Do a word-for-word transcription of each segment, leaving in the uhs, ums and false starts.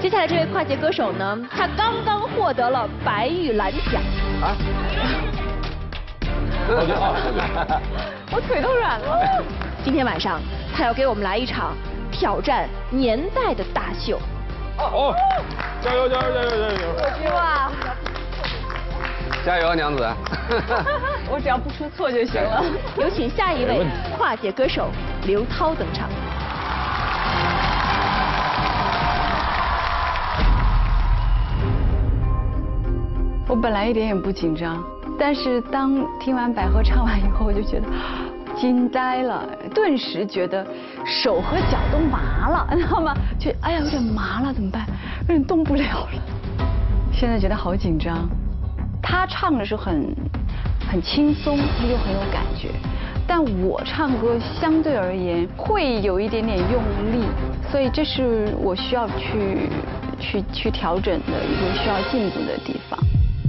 接下来这位跨界歌手呢，他刚刚获得了白玉兰奖。啊？我腿都软了。今天晚上他要给我们来一场挑战年代的大秀。 哦，加油加油加油加油！ 我希望。 加油，娘子！ 我只要不出错就行了。有请下一位跨界歌手刘涛登场。 我本来一点也不紧张，但是当听完百合唱完以后，我就觉得惊呆了，顿时觉得手和脚都麻了，你知道吗？就哎呀有点麻了，怎么办？有点动不了了。现在觉得好紧张。他唱的是很很轻松，又很有感觉，但我唱歌相对而言会有一点点用力，所以这是我需要去去去调整的一个需要进步的地方。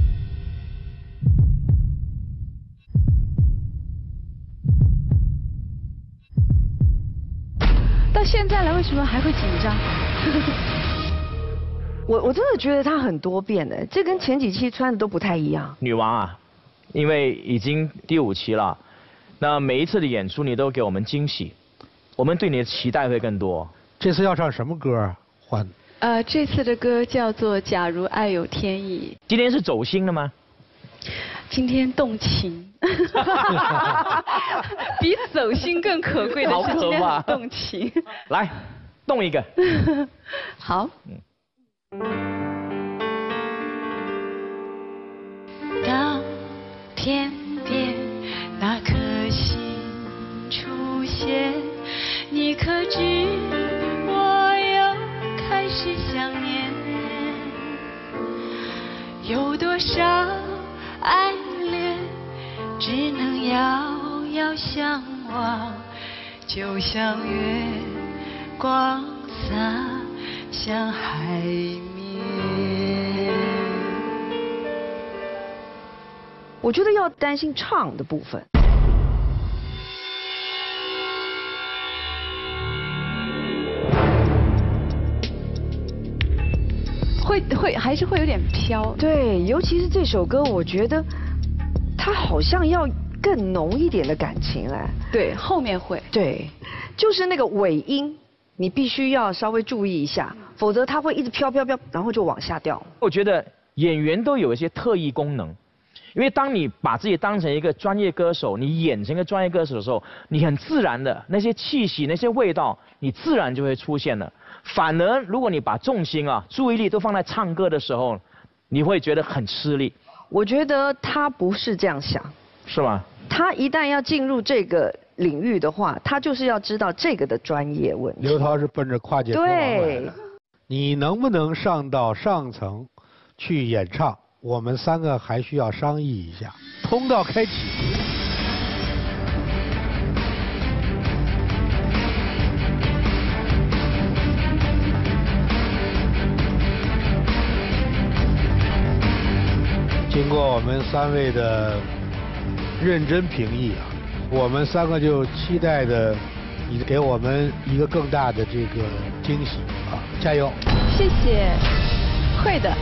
到现在了，为什么还会紧张？ 我我真的觉得她很多变的，这跟前几期穿的都不太一样。 女王啊，因为已经第五期了，那每一次的演出你都给我们惊喜，我们对你的期待会更多。 这次要唱什么歌啊？欢。 呃，这次的歌叫做《假如爱有天意》。 今天是走心了吗？ 今天动情。比走心更可贵的是今天很动情。 来，动一个。 好。嗯。当天边那颗星出现，你可知我又开始想念？有多少爱恋只能遥遥相望，就像月光洒向海面。 我觉得要担心唱的部分。 会会还是会有点飘。 对，尤其是这首歌，我觉得它好像要更浓一点的感情哎。 对，后面会。 对，就是那个尾音。你必须要稍微注意一下，否则它会一直飘飘飘，然后就往下掉。 我觉得演员都有一些特异功能，因为当你把自己当成一个专业歌手，你演成一个专业歌手的时候，你很自然的那些气息、那些味道，你自然就会出现了。反而如果你把重心啊、注意力都放在唱歌的时候，你会觉得很吃力。 我觉得他不是这样想， 是吗？ 他一旦要进入这个领域的话，他就是要知道这个的专业问题。 刘涛是奔着跨界歌王来的。 对， 你能不能上到上层去演唱？我们三个还需要商议一下。通道开启。经过我们三位的认真评议啊，我们三个就期待的你给我们一个更大的这个惊喜啊！加油！ 谢谢，会的。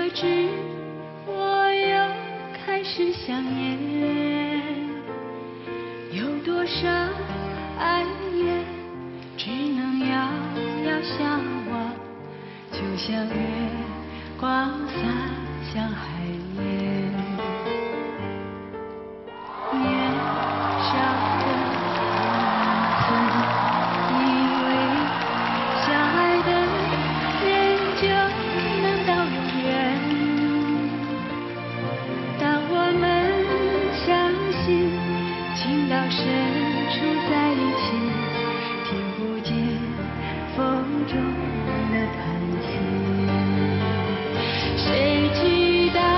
可知我又开始想念？有多少爱恋只能遥遥相望，就像月光洒向海面。年少的我曾以为相爱的人就能到永远，当我们相信情到深处在一起，听不见风中的叹息。谁知道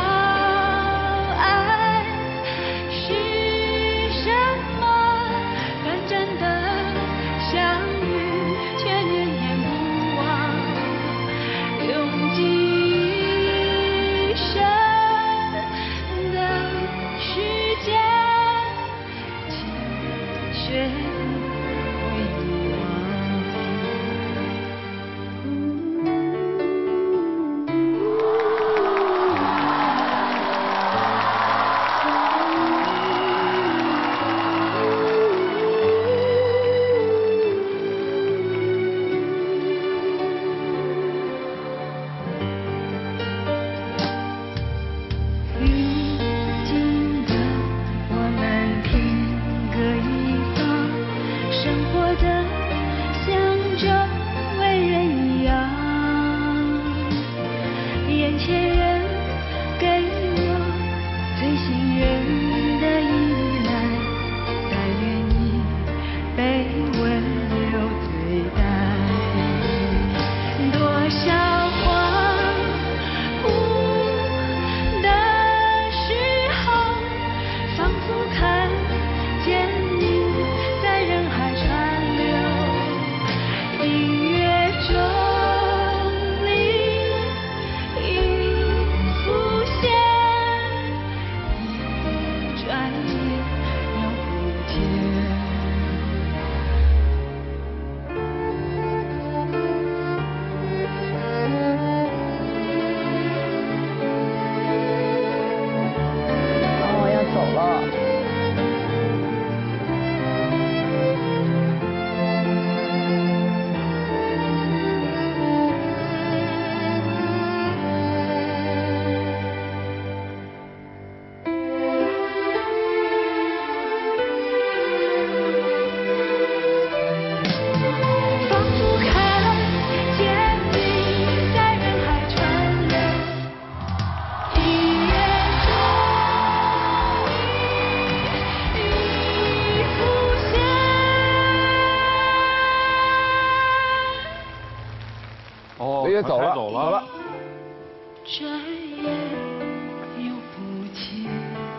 爱是什么？短暂的相遇，却念念不忘，用尽一生的时间，请学会遗忘。如今的我们天各一方，生活的像周围人一样。眼前人给我最信任的依赖，但愿你被温柔对待。多少恍惚的时候，仿佛看见你在人海川流，音乐中你已浮现，一转眼又不见。 哦，要走了。 仿佛看见你在人海川流，音乐中你已浮现。 哦， 也走了， 走了。 转眼又不见。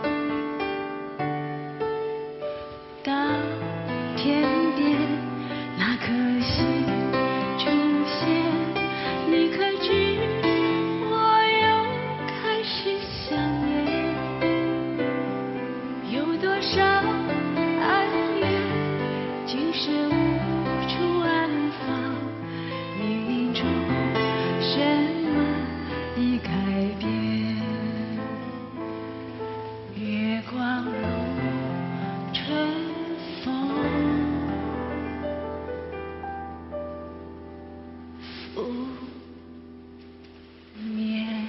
当天边那颗星出现，你可知我又开始想念？有多少爱恋今生无处安放？命运中什么已改变？月光如春风拂面。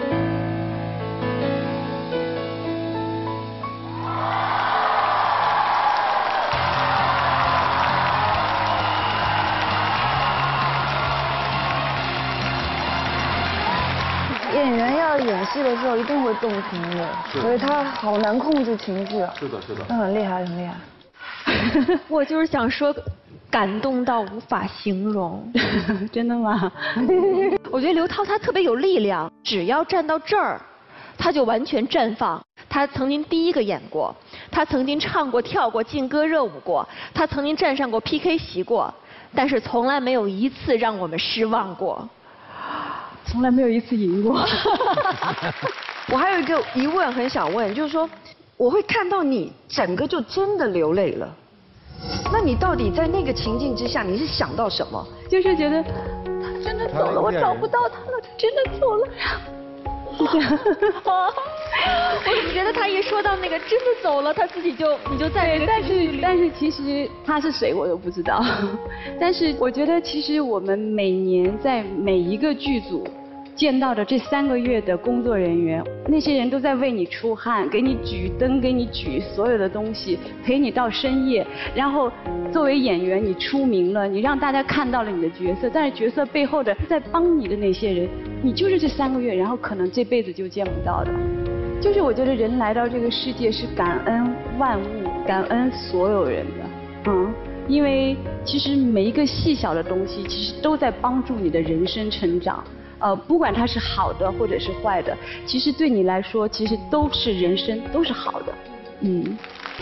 演员要演戏的时候一定会动情的，所以他好难控制情绪啊。 是的，是的。 那很厉害，很厉害。 我就是想说，感动到无法形容。 真的吗？ 我觉得刘涛她特别有力量，只要站到这儿，她就完全绽放。她曾经第一个演过，她曾经唱过、跳过、劲歌热舞过，她曾经站上过 P K 席过，但是从来没有一次让我们失望过。 从来没有一次赢过。 我还有一个疑问很想问，就是说，我会看到你整个就真的流泪了，那你到底在那个情境之下，你是想到什么？ 就是觉得他真的走了，我找不到他了，他真的走了。 谢谢。 我怎么觉得他一说到那个真的走了，他自己就你就在对，但是但是其实他是谁我都不知道。但是我觉得其实我们每年在每一个剧组见到的这三个月的工作人员，那些人都在为你出汗，给你举灯，给你举所有的东西，陪你到深夜。然后作为演员，你出名了，你让大家看到了你的角色，但是角色背后的在帮你的那些人，你就是这三个月，然后可能这辈子就见不到的。就是我觉得人来到这个世界是感恩万物，感恩所有人的，嗯，因为其实每一个细小的东西，其实都在帮助你的人生成长。呃，不管它是好的或者是坏的，其实对你来说，其实都是人生，都是好的。嗯。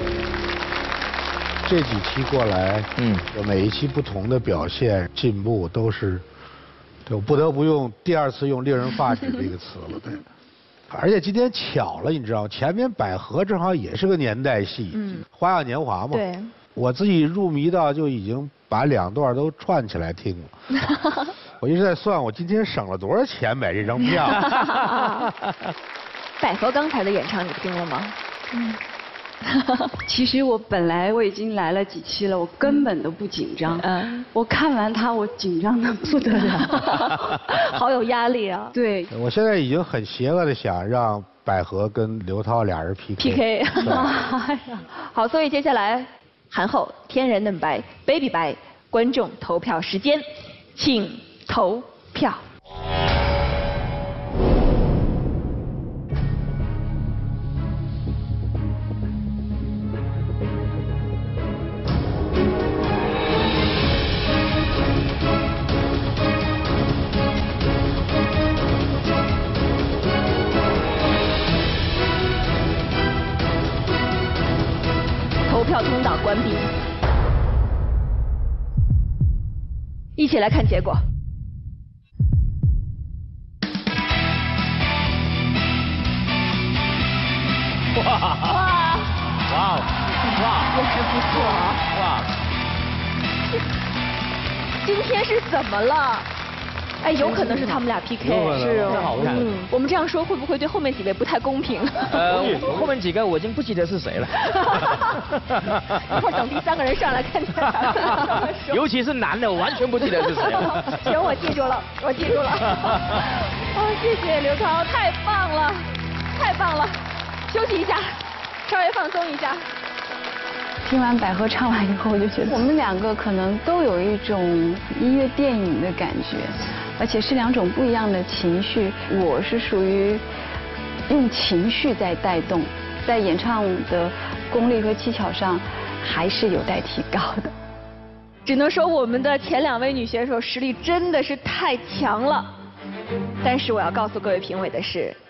这几期过来，嗯，每一期不同的表现进步都是，对，我不得不用第二次用令人发指这个词了，对。而且今天巧了，你知道，前面百合正好也是个年代戏，嗯，花样年华嘛。 对。 我自己入迷到就已经把两段都串起来听了。我一直在算，我今天省了多少钱买这张票。 百合刚才的演唱你听了吗？ 嗯。其实我本来我已经来了几期了，我根本都不紧张。嗯。我看完他，我紧张的不得了。 好有压力啊。 对。 我现在已经很邪恶的想让百合跟刘涛俩人 P K。 P K。好，所以接下来韩后天然嫩白 ，baby 白，观众投票时间，请投票。投票通道关闭，一起来看结果。 哇哇哇哇， 也是不错啊！哇，今天是怎么了？哎，有可能是他们俩 P K， 是哦。嗯， 我们这样说会不会对后面几位不太公平？ 呃，后面几个我已经不记得是谁了。 一会儿等第三个人上来看看。 尤其是男的，我完全不记得是谁了。 行，我记住了，我记住了。哦，谢谢刘涛，太棒了，太棒了。休息一下，稍微放松一下。 听完百合唱完以后，我就觉得我们两个可能都有一种音乐电影的感觉，而且是两种不一样的情绪。我是属于用情绪在带动，在演唱的功力和技巧上还是有待提高的。 只能说我们的前两位女选手实力真的是太强了。但是我要告诉各位评委的是，